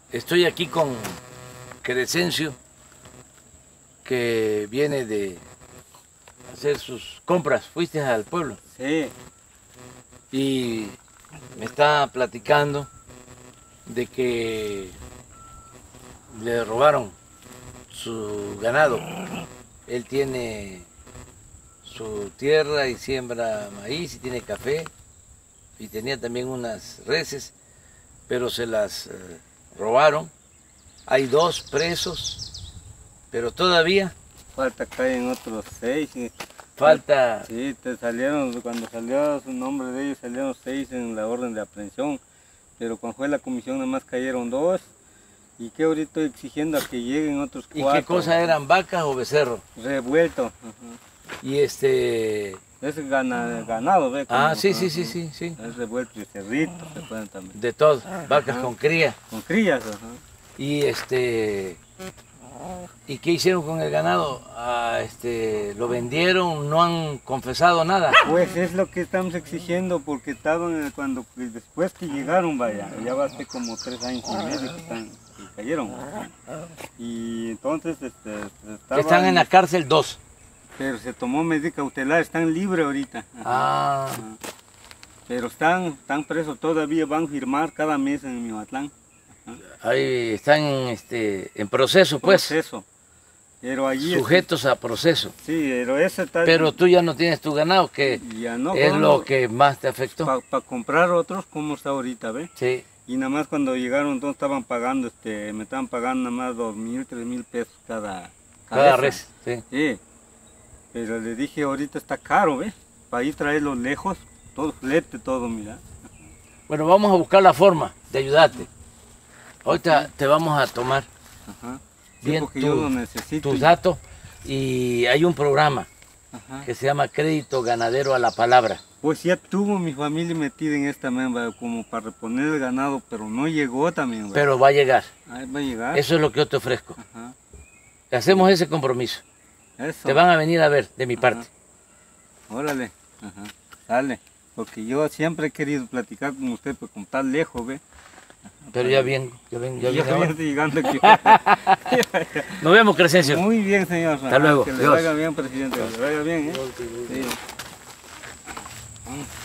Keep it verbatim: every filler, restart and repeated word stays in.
Estoy aquí con Crescencio, que viene de hacer sus compras. ¿Fuiste al pueblo? Sí. Y me está platicando de que le robaron su ganado. Él tiene su tierra y siembra maíz y tiene café y tenía también unas reses, pero se las eh, robaron. Hay dos presos, pero todavía Falta caen otros seis. y- falta. Sí, te salieron, cuando salió su nombre de ellos salieron seis en la orden de aprehensión, pero cuando fue la comisión nada más cayeron dos. Y que ahorita estoy exigiendo a que lleguen otros ¿Y cuatro. qué cosa eran, vacas o becerros? Revuelto. Ajá. Y este... Es gana, ganado, ¿ve? Ah, Como- sí, sí, ajá. sí, sí, sí. Es revuelto y cerrito, se pueden también. De todo, vacas con cría. Con crías, ajá. Y este... ¿Y qué hicieron con el ganado? Ah, este, ¿lo vendieron? ¿No han confesado nada? Pues es lo que estamos exigiendo porque estaban eh, cuando pues, después que llegaron, vaya, ya va a ser como tres años y medio que, están, que cayeron. Y entonces este, estaban, Están en la cárcel dos. pero se tomó medida cautelar, están libres ahorita. Ajá. Ah, Ajá. Pero están, están presos todavía, van a firmar cada mes en Miahuatlán. ahí están este, en proceso, pues, Proceso. Pero allí sujetos a proceso. sí, pero ese está. Pero tú ya no tienes tu ganado, que ya no, es ¿cómo? lo que más te afectó. Para comprar otros, como está ahorita, ¿ve? Sí. Y nada más cuando llegaron, entonces estaban pagando, este, me estaban pagando nada más dos mil, tres mil pesos cada Cada cabeza. res, sí. Sí. Pero le dije, ahorita está caro, ¿ve? Para ir traerlos lejos, todo flete, todo, mira. Bueno, vamos a buscar la forma de ayudarte. Ahorita te vamos a tomar Ajá. Sí, bien porque tu- yo lo necesito. tus y- datos y hay un programa Ajá. que se llama Crédito Ganadero a la Palabra. Pues ya tuvo mi familia metida en esta memba como para reponer el ganado, pero no llegó también, ¿ve? Pero va a llegar. Ahí va a llegar. Eso es lo que yo te ofrezco. Ajá. Hacemos ese compromiso. Eso. Te van a venir a ver de mi Ajá. parte. Órale. Ajá. Dale. Porque yo siempre he querido platicar con usted, pero como está lejos, ¿ve? Pero ya vengo, ya vengo, ya Ya vengo. estoy llegando aquí. Nos vemos, Crescencio. Muy bien, señor. Hasta luego. Que le Adiós. vaya bien, presidente. Que le vaya bien, ¿eh? Sí.